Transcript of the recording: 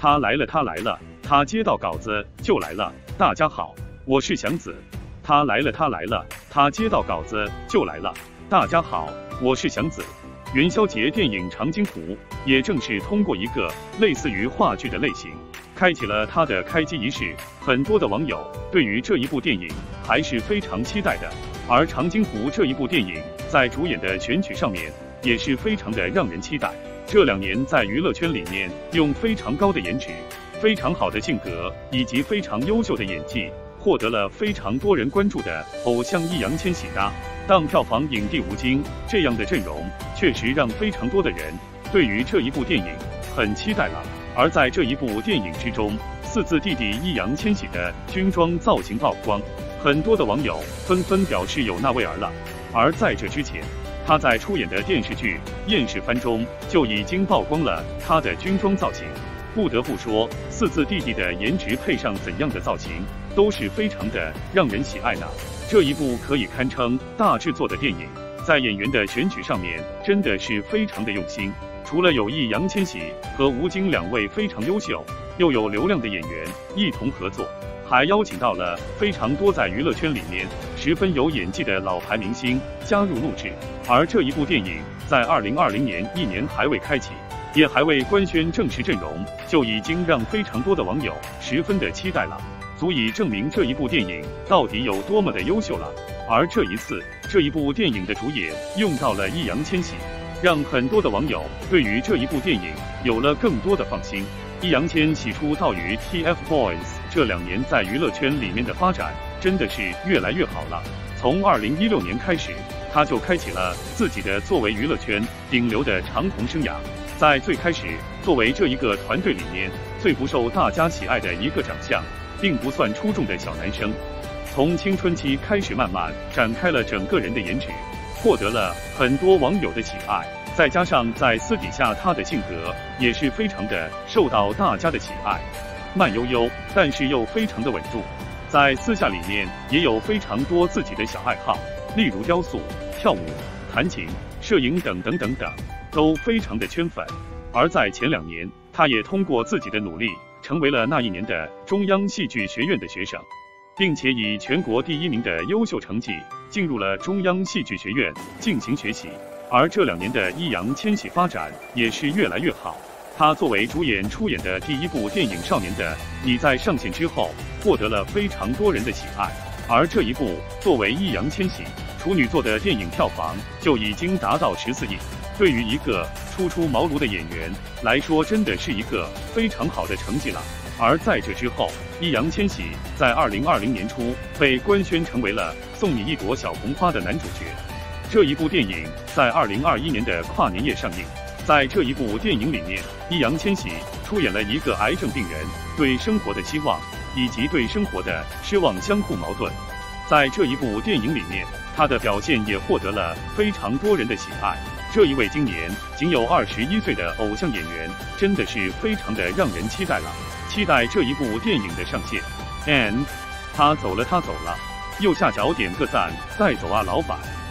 他来了，他来了，他接到稿子就来了。大家好，我是祥子。他来了，他来了，他接到稿子就来了。大家好，我是祥子。元宵节电影《长津湖》也正是通过一个类似于话剧的类型，开启了它的开机仪式。很多的网友对于这一部电影还是非常期待的。而《长津湖》这一部电影在主演的选取上面也是非常的让人期待。这2年在娱乐圈里面用非常高的颜值、非常好的性格以及非常优秀的演技，获得了非常多人关注的偶像易烊千玺搭档票房影帝吴京，这样的阵容确实让非常多的人对于这一部电影很期待了。而在这一部电影之中，4字弟弟易烊千玺的军装造型曝光，很多的网友纷纷表示有那味儿了。而在这之前，他在出演的电视剧《厌世番》中就已经曝光了他的军装造型。不得不说，4字弟弟的颜值配上怎样的造型，都是非常的让人喜爱呢。这一部可以堪称大制作的电影，在演员的选取上面真的是非常的用心。除了有易烊千玺和吴京2位非常优秀又有流量的演员一同合作，还邀请到了非常多在娱乐圈里面十分有演技的老牌明星加入录制。而这一部电影在2020年1年还未开启，也还未官宣正式阵容，就已经让非常多的网友十分的期待了，足以证明这一部电影到底有多么的优秀了。而这一次，这一部电影的主演用到了易烊千玺，让很多的网友对于这一部电影有了更多的放心。易烊千玺出道于 TFBOYS， 这2年在娱乐圈里面的发展真的是越来越好了。从2016年开始，他就开启了自己的作为娱乐圈顶流的长虹生涯。在最开始，作为这一个团队里面最不受大家喜爱的一个长相，并不算出众的小男生，从青春期开始慢慢展开了整个人的颜值，获得了很多网友的喜爱。再加上在私底下他的性格也是非常的受到大家的喜爱，慢悠悠但是又非常的稳重。在私下里面也有非常多自己的小爱好，例如雕塑、跳舞、弹琴、摄影等等等等，都非常的圈粉。而在前2年，他也通过自己的努力成为了那一年的中央戏剧学院的学生，并且以全国第1名的优秀成绩进入了中央戏剧学院进行学习。而这2年的易烊千玺发展也是越来越好。他作为主演出演的第1部电影《少年的你》在上线之后，获得了非常多人的喜爱。而这一部作为易烊千玺处女作的电影，票房就已经达到14亿。对于一个初出茅庐的演员来说，真的是一个非常好的成绩了。而在这之后，易烊千玺在2020年初被官宣成为了《送你一朵小红花》的男主角。这一部电影在2021年的跨年夜上映。在这一部电影里面，易烊千玺出演了一个癌症病人对生活的希望以及对生活的失望相互矛盾。在这一部电影里面，他的表现也获得了非常多人的喜爱。这一位今年仅有21岁的偶像演员，真的是非常的让人期待了。期待这一部电影的上线。And 他走了，他走了。右下角点个赞，带走啊老板。